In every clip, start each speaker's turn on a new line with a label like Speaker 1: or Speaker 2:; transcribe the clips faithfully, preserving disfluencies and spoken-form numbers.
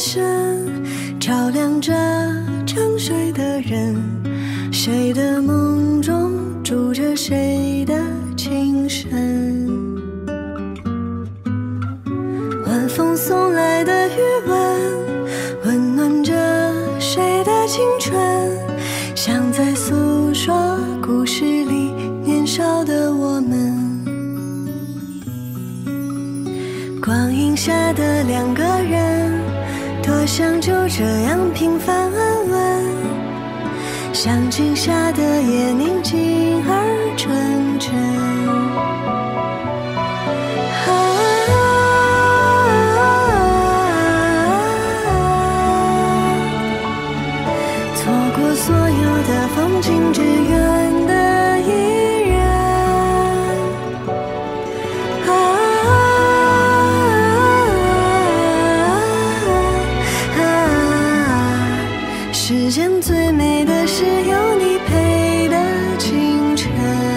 Speaker 1: 神，照亮着沉睡的人。谁的梦中住着谁的情深？晚风送来的余温，温暖着谁的青春？像在诉说故事里年少的我们。光影下的两个人，多想就这样平凡安稳。像镜下的夜宁静而纯真。错过所有的风景，只愿得一人。啊啊啊！世间最美的是有你陪的清晨。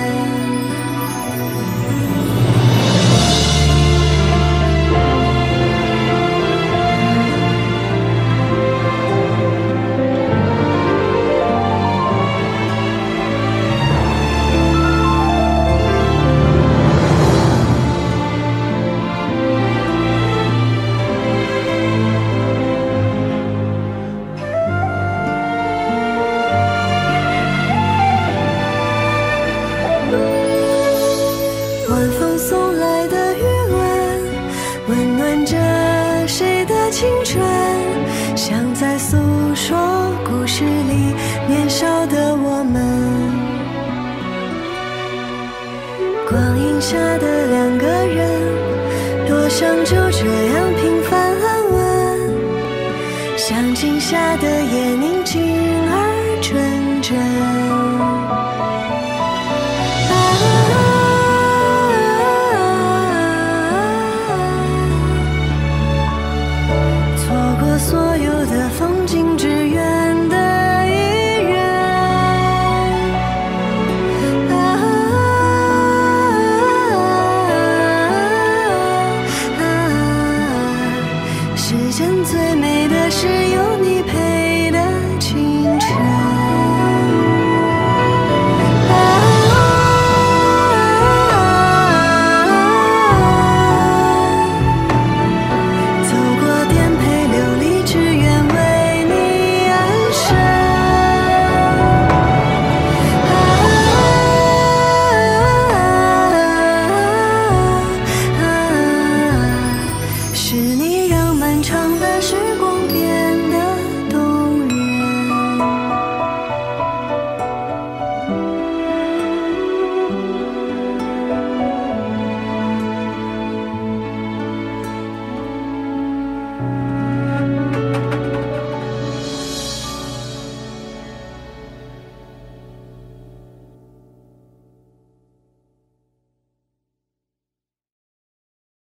Speaker 1: 晚风送来的余温，温暖着谁的青春？像在诉说故事里年少的我们。光影下的两个人，多想就这样平凡安稳。像镜下的夜宁静